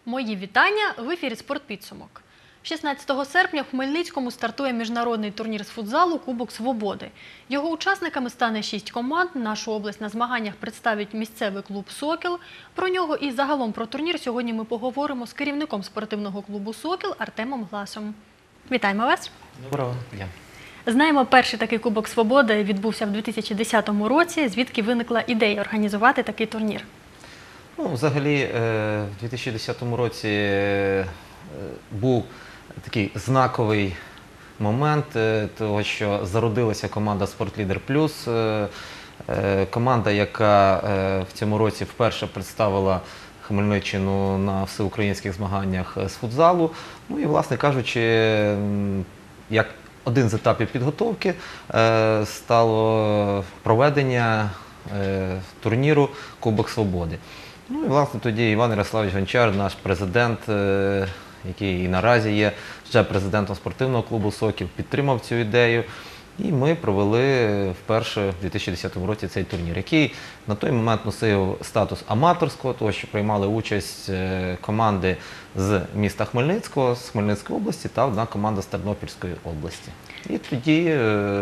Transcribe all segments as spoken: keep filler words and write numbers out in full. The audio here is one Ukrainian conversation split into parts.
Мої вітання! В ефірі «Спортпідсумок». шістнадцятого серпня в Хмельницькому стартує міжнародний турнір з футзалу «Кубок Свободи». Його учасниками стане шість команд. Нашу область на змаганнях представить місцевий клуб «Сокіл». Про нього і загалом про турнір сьогодні ми поговоримо з керівником спортивного клубу «Сокіл» Артемом Гласом. Вітаємо вас! Доброго дня! Знаємо, перший такий Кубок Свободи відбувся в дві тисячі десятому році. Звідки виникла ідея організувати такий турнір? Ну, взагалі, в дві тисячі десятому році був такий знаковий момент, того, що зародилася команда «Спортлідер Плюс», команда, яка в цьому році вперше представила Хмельниччину на всеукраїнських змаганнях з футзалу. Ну і, власне кажучи, як один з етапів підготовки стало проведення турніру «Кубок Свободи». Ну і, власне, тоді Іван Ярославович Гончар, наш президент, який і наразі є вже президентом спортивного клубу «Сокіл», підтримав цю ідею. І ми провели вперше в дві тисячі десятому році цей турнір, який на той момент носив статус аматорського, тому що приймали участь команди з міста Хмельницького, з Хмельницької області та одна команда з Тернопільської області. І тоді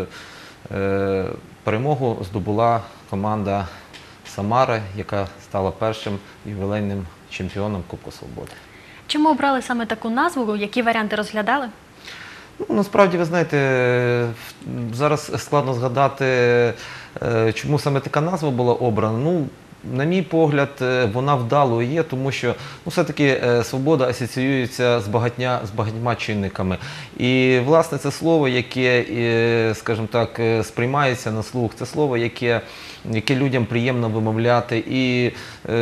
перемогу здобула команда «Самара», яка стала першим ювілейним чемпіоном Кубку Свободи. Чому обрали саме таку назву? Які варіанти розглядали? Ну, насправді, ви знаєте, зараз складно згадати, чому саме така назва була обрана. Ну, на мій погляд, вона вдалою є, тому що ну, все-таки свобода асоціюється з багатьма, з багатьма чинниками. І, власне, це слово, яке, скажімо так, сприймається на слух, це слово, яке, яке людям приємно вимовляти. І,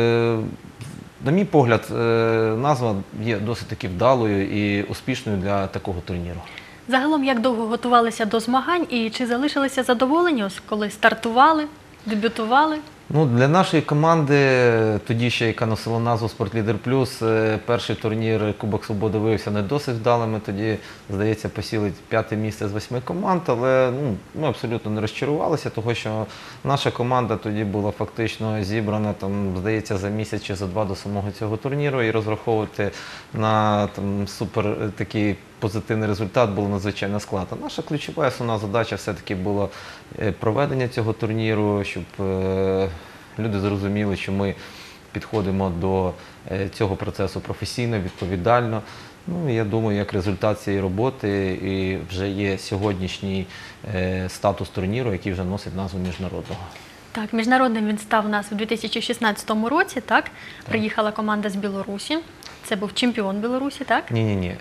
на мій погляд, назва є досить таки вдалою і успішною для такого турніру. Загалом, як довго готувалися до змагань і чи залишилися задоволені, коли стартували, дебютували? Ну, для нашої команди, тоді ще, яка носила назву «Спортлідер Плюс», перший турнір Кубок Свободи виявився не досить вдалим. Ми тоді, здається, посіли п'яте місце з восьми команд, але ну, ми абсолютно не розчарувалися, тому що наша команда тоді була фактично зібрана, там, здається, за місяць чи за два до самого цього турніру, і розраховувати на там, супер такий позитивний результат було надзвичайно складно. Наша ключова основна задача все-таки була проведення цього турніру, щоб люди зрозуміли, що ми підходимо до цього процесу професійно, відповідально. Ну, я думаю, як результат цієї роботи і вже є сьогоднішній статус турніру, який вже носить назву міжнародного. Так, міжнародним він став у нас у дві тисячі шістнадцятому році, так? Так. Приїхала команда з Білорусі. Це був чемпіон Білорусі, так? Ні-ні-ні.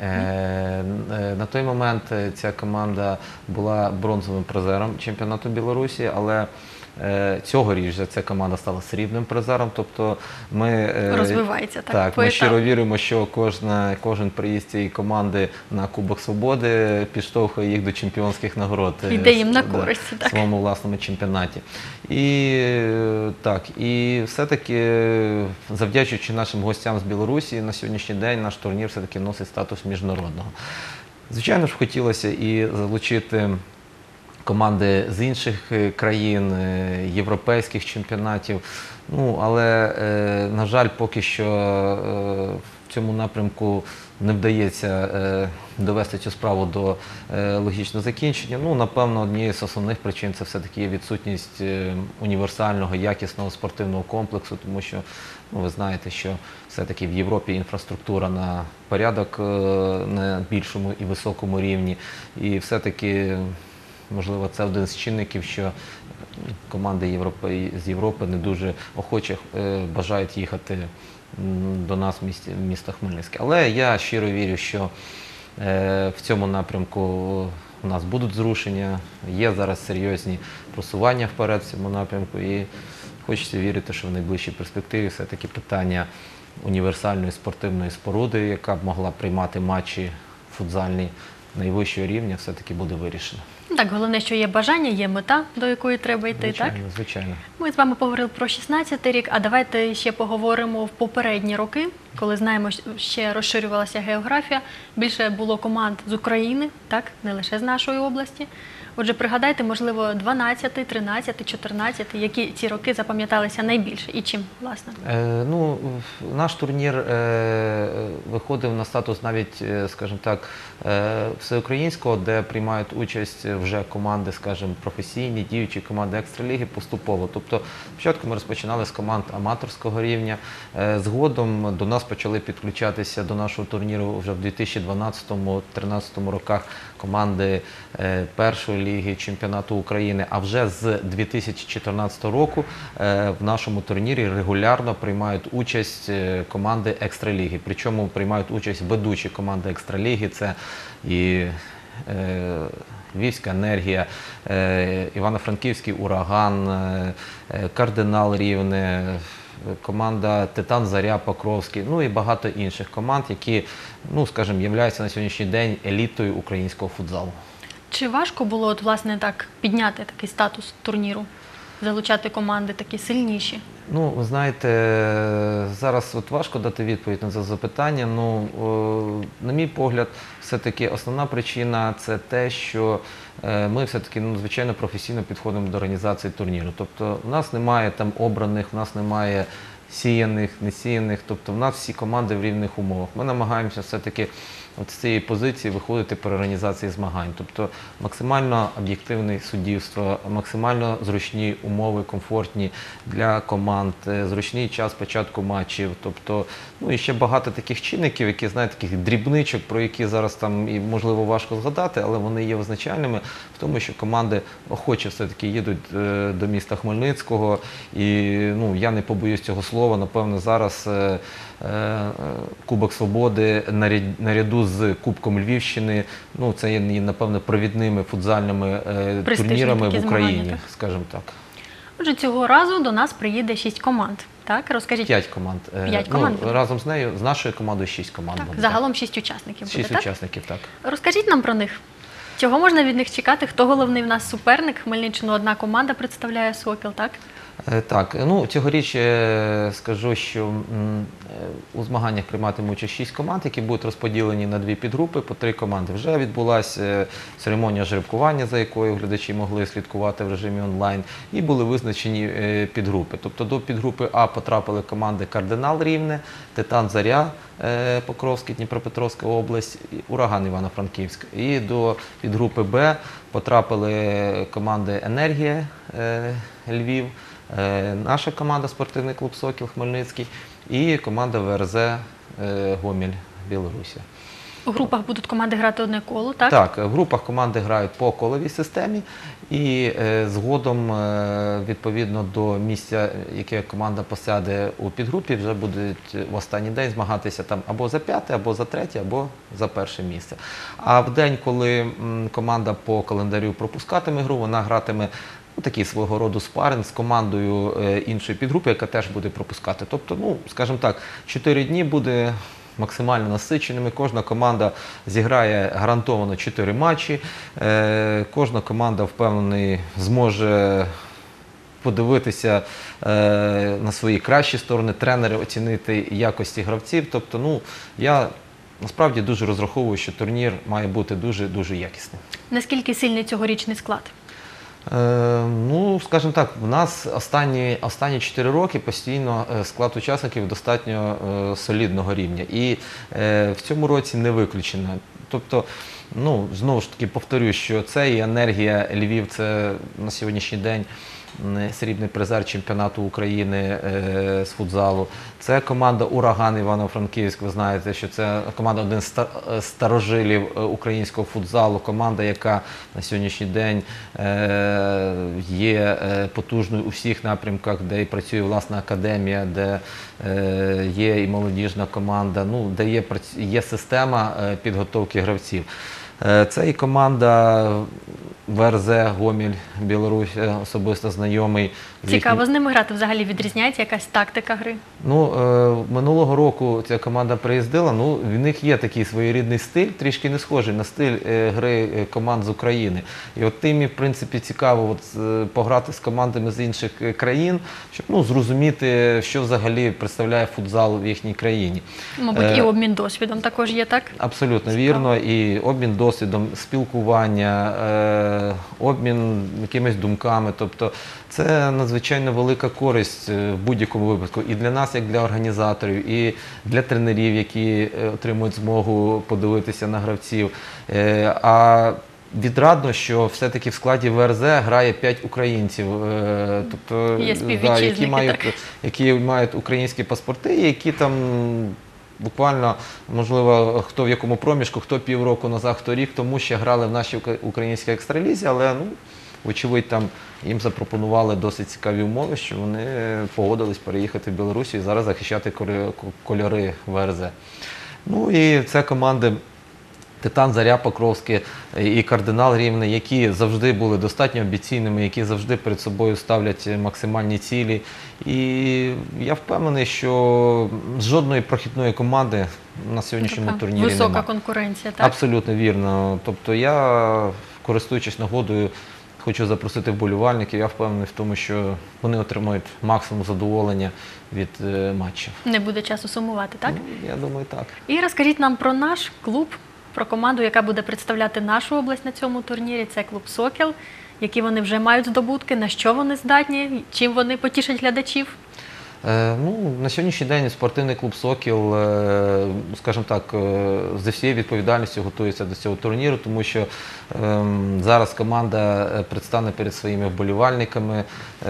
На той момент ця команда була бронзовим призером чемпіонату Білорусі, але цьогоріч ця команда стала срібним призером. Тобто ми, розвивається, так? Так, ми щиро віримо, що кожна, кожен приїзд цієї команди на Кубок Свободи підштовхує їх до чемпіонських нагород. Іде їм на користь, так. В своєму власному чемпіонаті. І, так, і все-таки, завдячуючи нашим гостям з Білорусі, на сьогоднішній день наш турнір все-таки носить статус міжнародного. Звичайно ж, хотілося і залучити команди з інших країн, європейських чемпіонатів. Ну, але, на жаль, поки що в цьому напрямку не вдається довести цю справу до логічного закінчення. Ну, напевно, однією з основних причин це все-таки є відсутність універсального, якісного спортивного комплексу, тому що, ну, ви знаєте, що все-таки в Європі інфраструктура на порядок на більшому і високому рівні. І все-таки, можливо, це один з чинників, що команди Європи, з Європи не дуже охоче бажають їхати до нас в місті, в місто Хмельницьке. Але я щиро вірю, що в цьому напрямку у нас будуть зрушення, є зараз серйозні просування вперед в цьому напрямку, і хочеться вірити, що в найближчій перспективі все-таки питання універсальної спортивної споруди, яка б могла приймати матчі футзальні найвищого рівня, все-таки буде вирішено. Так, головне, що є бажання, є мета, до якої треба йти, звичайно, так? Звичайно. Ми з вами поговорили про шістнадцятий рік, а давайте ще поговоримо в попередні роки, коли знаємо, ще розширювалася географія, більше було команд з України, так, не лише з нашої області. Отже, пригадайте, можливо, дванадцятий, тринадцятий, чотирнадцятий, які ці роки запам'яталися найбільше і чим, власне? Е, ну, наш турнір е, виходив на статус навіть, е, скажімо так, е, всеукраїнського, де приймають участь вже команди, скажімо, професійні, діючі команди екстраліги поступово. Тобто спочатку ми розпочинали з команд аматорського рівня, е, згодом до нас почали підключатися до нашого турніру вже в дві тисячі дванадцятому-тринадцятому роках команди е, першої ліги чемпіонату України, а вже з дві тисячі чотирнадцятого року е, в нашому турнірі регулярно приймають участь е, команди екстраліги. Причому приймають участь ведучі команди екстраліги, це і е, Львівська енергія, е, Івано-Франківський ураган, е, Кардинал Рівне, команда Титан Заря Покровський, ну і багато інших команд, які, ну, скажімо, являються на сьогоднішній день елітою українського футзалу. Чи важко було, от, власне, так підняти такий статус турніру, залучати команди такі сильніші? Ну, ви знаєте, зараз от важко дати відповідь на це запитання. Ну, о, на мій погляд, все-таки основна причина – це те, що е, ми все-таки, ну, звичайно, професійно підходимо до організації турніру. Тобто в нас немає там обраних, в нас немає сіяних, несіяних, тобто в нас всі команди в рівних умовах. Ми намагаємося все-таки от з цієї позиції виходити при організації змагань. Тобто максимально об'єктивне суддівство, максимально зручні умови, комфортні для команд, зручний час початку матчів. Тобто, ну і ще багато таких чинників, які, знаєте, таких дрібничок, про які зараз там і, можливо, важко згадати, але вони є визначальними в тому, що команди охоче все-таки їдуть е, до міста Хмельницького. І, ну, я не побоюсь цього слова, напевно, зараз е, е, Кубок Свободи наряду з Кубком Львівщини, ну, це є, напевно, провідними футзальними е, турнірами в Україні, скажімо так. Отже, цього разу до нас приїде шість команд, так? Розкажіть. П'ять команд. П'ять команд. Ну, разом з нею, з нашою командою, шість команд. Так, буде, загалом так. шість учасників буде, Шість так? учасників, так. Розкажіть нам про них. Чого можна від них чекати? Хто головний в нас суперник? Хмельниччину одна команда представляє «Сокіл», так? Так, ну, цьогоріч е, скажу, що м, е, у змаганнях прийматимуть участь шість команд, які будуть розподілені на дві підгрупи, по три команди. Вже відбулася е, церемонія жеребкування, за якою глядачі могли слідкувати в режимі онлайн, і були визначені е, підгрупи. Тобто до підгрупи А потрапили команди «Кардинал Рівне», «Титан Заря» е, Покровський, Дніпропетровська область, «Ураган» Івано-Франківськ. І до підгрупи Б потрапили команди «Енергія» е, Львів, наша команда «Спортивний клуб Сокіл» Хмельницький і команда В Р З Гомель Білорусія. У групах будуть команди грати одне коло, так? Так, в групах команди грають по коловій системі і е, згодом, е, відповідно до місця, яке команда посяде у підгрупі, вже будуть в останній день змагатися там або за п'яте, або за третє, або за перше місце. А в день, коли м, команда по календарю пропускатиме гру, вона гратиме ну, такий свого роду спаринг з командою е, іншої підгрупи, яка теж буде пропускати. Тобто, ну, скажімо так, чотири дні буде максимально насиченими. Кожна команда зіграє гарантовано чотири матчі. Е, кожна команда, впевнений, зможе подивитися е, на свої кращі сторони, тренери оцінити якості гравців. Тобто, ну, я насправді дуже розраховую, що турнір має бути дуже-дуже якісним. Наскільки сильний цьогорічний склад? Е, ну, скажімо так, в нас останні, останні чотири роки постійно склад учасників достатньо е, солідного рівня. І е, в цьому році не виключено. Тобто, ну, знову ж таки повторюю, що це і «Енергія Львів», це на сьогоднішній день срібний призер чемпіонату України е, з футзалу. Це команда «Ураган» Івано-Франківськ, ви знаєте, що це команда один з старожилів українського футзалу, команда, яка на сьогоднішній день е, є потужною у всіх напрямках, де і працює власна академія, де е, є і молодіжна команда, ну, де є, є система підготовки гравців. Е, Це і команда ВРЗ Гомель, Білорусь, е, особисто знайомий. з Цікаво, їхнім- з ними грати взагалі відрізняється якась тактика гри? Ну, е, минулого року ця команда приїздила, ну, в них є такий своєрідний стиль, трішки не схожий на стиль е, гри е, команд з України. І от тим, і, в принципі, цікаво от, е, пограти з командами з інших е, країн, щоб ну, зрозуміти, що взагалі представляє футзал в їхній країні. Мабуть, Е, і обмін досвідом також є, так? Абсолютно Цікаво. вірно. І обмін досвідом, спілкування, е, обмін якимись думками. Тобто це надзвичайно велика користь е, в будь-якому випадку і для нас, як для організаторів, і для тренерів, які е, отримують змогу подивитися на гравців. Е, А відрадно, що все-таки в складі ВРЗ грає п'ять українців, е, тобто, Є да, співвітчизники, які мають, так. які мають українські паспорти, і які там буквально, можливо, хто в якому проміжку, хто півроку назад, хто рік тому ще грали в нашій ука- українській екстралізі, але, ну, вочевидь, там їм запропонували досить цікаві умови, що вони погодились переїхати в Білорусі і зараз захищати кольори- кольори ВРЗ. Ну і це команди Титан, Заря Покровське і Кардинал Рівне, які завжди були достатньо амбіційними, які завжди перед собою ставлять максимальні цілі. І я впевнений, що жодної прохідної команди на сьогоднішньому Така турнірі висока немає. конкуренція, так? Абсолютно вірно. Тобто я, користуючись нагодою, хочу запросити вболівальників. Я впевнений в тому, що вони отримають максимум задоволення від е, матчу. Не буде часу сумувати, так? Ну, я думаю, так. І розкажіть нам про наш клуб, про команду, яка буде представляти нашу область на цьому турнірі. Це клуб «Сокіл». Які вони вже мають здобутки, на що вони здатні, чим вони потішать глядачів? Е, Ну, на сьогоднішній день спортивний клуб «Сокіл», е, скажімо так, е, зі всією відповідальністю готується до цього турніру, тому що ем, зараз команда е, предстане перед своїми вболівальниками,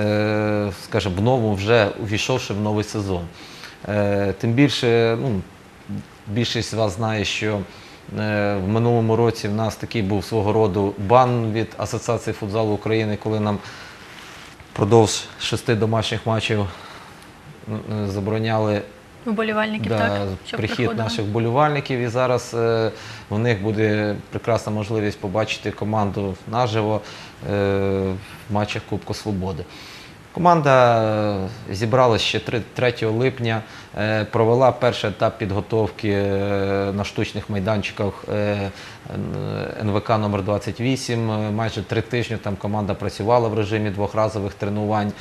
е, скажімо, в новому, вже увійшовши в новий сезон. Е, Тим більше, ну, більшість з вас знає, що е, в минулому році в нас такий був свого роду бан від Асоціації футзалу України, коли нам впродовж шести домашніх матчів м, забороняли Вболівальників, да, так? Щоб прихід приходили. наших вболівальників. І зараз е, в них буде прекрасна можливість побачити команду наживо е, в матчах Кубку Свободи. Команда е, зібралась ще третього липня, е, провела перший етап підготовки е, на штучних майданчиках е, ен ве ка номер двадцять вісім. Е, Майже три тижні там команда працювала в режимі двохразових тренувань.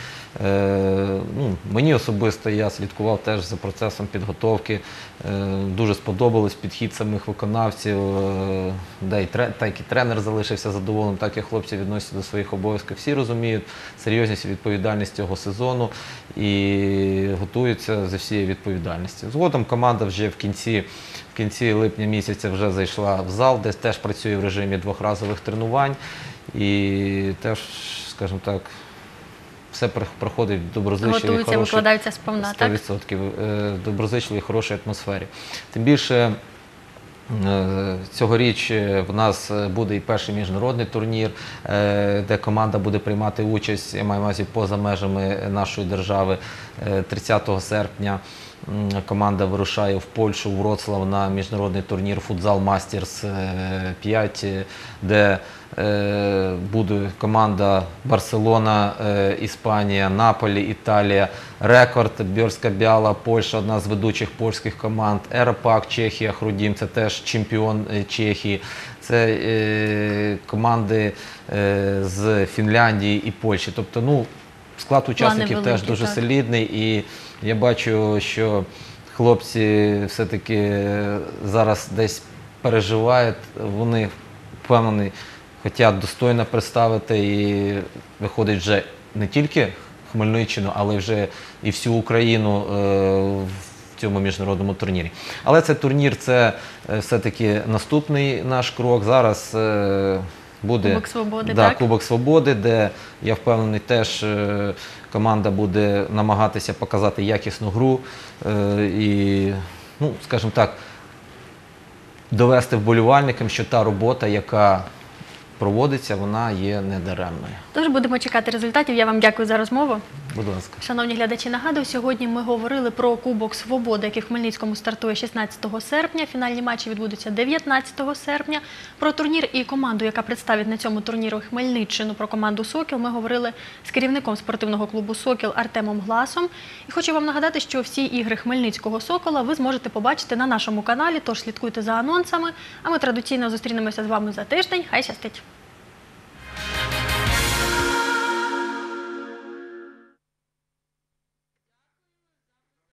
Е, Ну, мені особисто, я слідкував теж за процесом підготовки. Е, Дуже сподобалось підхід самих виконавців, е, де і тре- так і тренер залишився задоволеним, так і хлопці відносяться до своїх обов'язків. Всі розуміють серйозність і відповідальність цього сезону і готуються зі всією відповідальністю. Згодом команда вже в кінці, в кінці липня місяця вже зайшла в зал, де теж працює в режимі двохразових тренувань і теж, скажімо так, все пр- проходить в доброзичливій, Готуються, хорошій, викладаються сповна, сто так? відсотків, е, в доброзичливій, хорошій атмосфері. Тим більше е, цьогоріч е, в нас е, буде і перший міжнародний турнір, е, де команда буде приймати участь, я маю на увазі поза межами нашої держави. Е, тридцятого серпня м, команда вирушає в Польщу, в Вроцлав на міжнародний турнір «Футзал Мастерс п'ять», е, де е, буде команда Барселона, е, Іспанія, Наполі, Італія, Рекорд, Бьорська Бяла, Польща, одна з ведучих польських команд, Ерпак, Чехія, Хрудім, це теж чемпіон е, Чехії, це е, команди е, з Фінляндії і Польщі. Тобто, ну, склад учасників великі, теж дуже так. солідний, і я бачу, що хлопці все-таки зараз десь переживають, вони впевнені, хочуть достойно представити і виходить вже не тільки Хмельниччину, але вже і всю Україну е, в цьому міжнародному турнірі. Але цей турнір – це е, все-таки наступний наш крок. Зараз е, буде Кубок Свободи, да, так? Кубок Свободи, де, я впевнений, теж е, команда буде намагатися показати якісну гру е, і, ну, скажімо так, довести вболівальникам, що та робота, яка проводиться, вона є недаремною. Тож будемо чекати результатів. Я вам дякую за розмову. Будь Будь ласка. Шановні глядачі, нагадую, сьогодні ми говорили про Кубок Свободи, який в Хмельницькому стартує шістнадцятого серпня. Фінальні матчі відбудуться дев'ятнадцятого серпня. Про турнір і команду, яка представить на цьому турніру Хмельниччину, про команду «Сокіл», ми говорили з керівником спортивного клубу «Сокіл» Артемом Гласом. І хочу вам нагадати, що всі ігри Хмельницького «Сокола» ви зможете побачити на нашому каналі, тож слідкуйте за анонсами. А ми традиційно зустрінемося з вами за тиждень. Хай щастить!